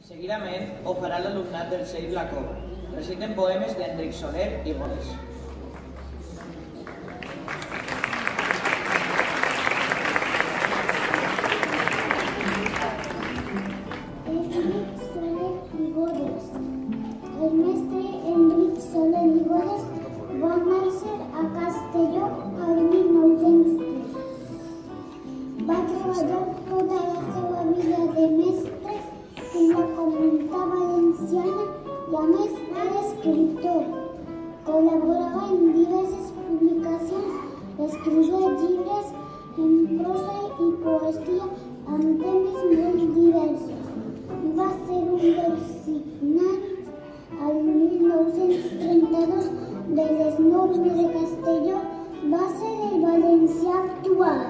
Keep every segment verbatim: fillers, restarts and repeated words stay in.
Seguidament ho farà l'alumnat del C I B La Cova. Reciten poemes d'Enric Soler i Goles. El mestre Enric Soler i Goles va néixer a Castelló el mil nou-cents tres. Va treballar tota la seva vida de mestre en la Comunitat Valenciana i a més era escriptor. Col·laborava en diverses publicacions, escrivia llibres en prosa i poesia amb temes molt diversos. Va ser un dels signaris al mil nou-cents trenta-dos de les normes de Castelló, base del valencià actual.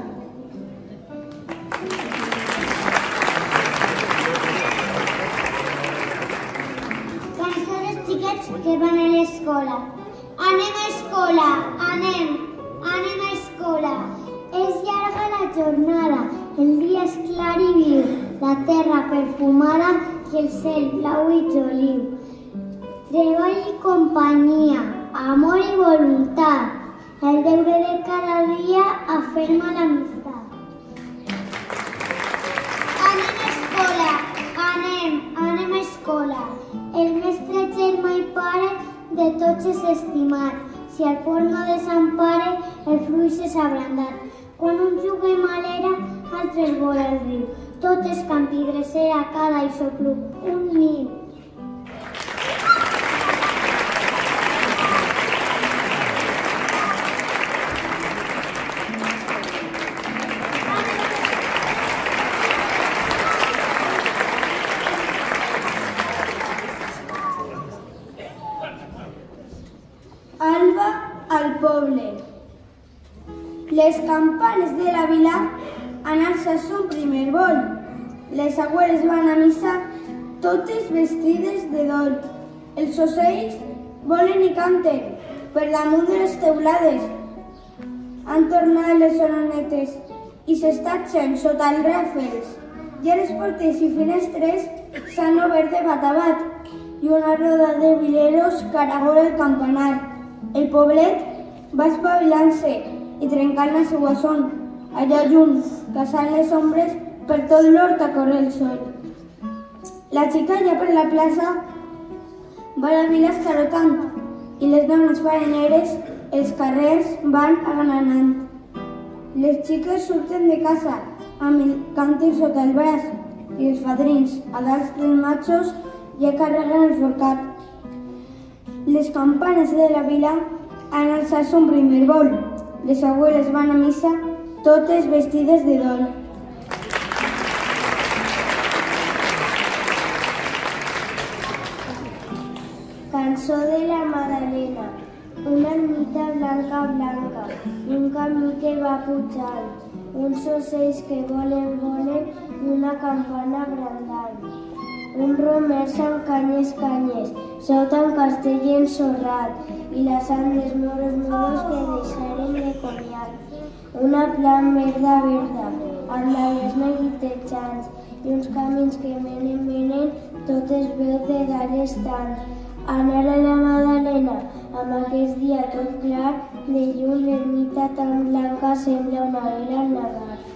Cançó dels xiquets que van a l'escola. Anem a escola, anem, anem a escola. És llarga la jornada, el dia és clar i viu, la terra perfumada i el cel blau i joliu. Treball i companyia, amor i voluntat, el deure de cada dia aferma l'amistat. Anem a escola, anem, anem a escola. El mestre germà i pare de tots és estimat. Si el forn no desempare, el fruit és abrandat. Quan un juguem a l'era, altres vola el riu. Tot és camp i drecera, cada isoclub, un niu. Alba al poble. Les campanes de la vila han alçat son primer vol. Les abueles van a missa, totes vestides de dol. Els ocells volen i canten per damunt de les teulades. Han tornat les orenetes i s'estatgen sota els ràfels. Ja les portes i finestres s'han obert de bat a bat i una roda de vileros caragola el campanar. El poblet va espavilant-se i trencant la seua son. Allà lluny, caçant les ombres, per tot l'hort a córrer el sol. La xica ja per la plaça va a la vila escarotant i les dones fareneres els carrers van agranant. Les xiques surten de casa amb el càntir sota el braç i els fadrins, a dalt dels matxos, ja carreguen el forcat. Les campanes de la vila han alçat son primer vol. Les abueles van a missa, totes vestides de dol. Cançó de la Madalena. Una ermita blanca, blanca, i un camí que va pujant, uns ocells que volen, volen, i una campana brandant. Un romer amb canyes, canyes, sota un castell ensorrat, i les andes moros, moros que deixaren de comiat. Una plan verda, verda, amb llaves neguitejants, i uns camins que menen, menen, totes veus de dalt estant. Anar a la Madalena, amb aquest dia tot clar, de llum l'ermita tan blanca sembla una vela al nadar.